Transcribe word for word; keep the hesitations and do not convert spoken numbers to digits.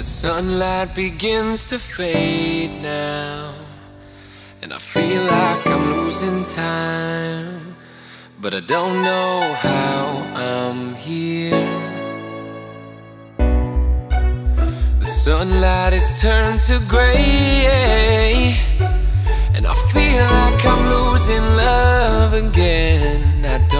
sunlight begins to fade now, and I feel like I'm losing time, but I don't know how I'm here. The sunlight is turned to gray, and I feel like I'm losing love again. I